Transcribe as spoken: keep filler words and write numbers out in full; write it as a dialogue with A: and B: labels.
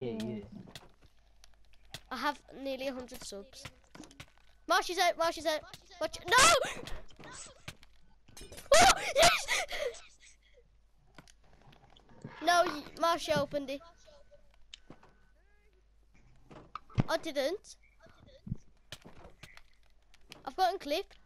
A: Yeah, yeah.
B: I have nearly a hundred subs. Marshy's out, Marshy's out. Watch. No! Oh, yes! No, Marshy opened it. I didn't. I've gotten clip.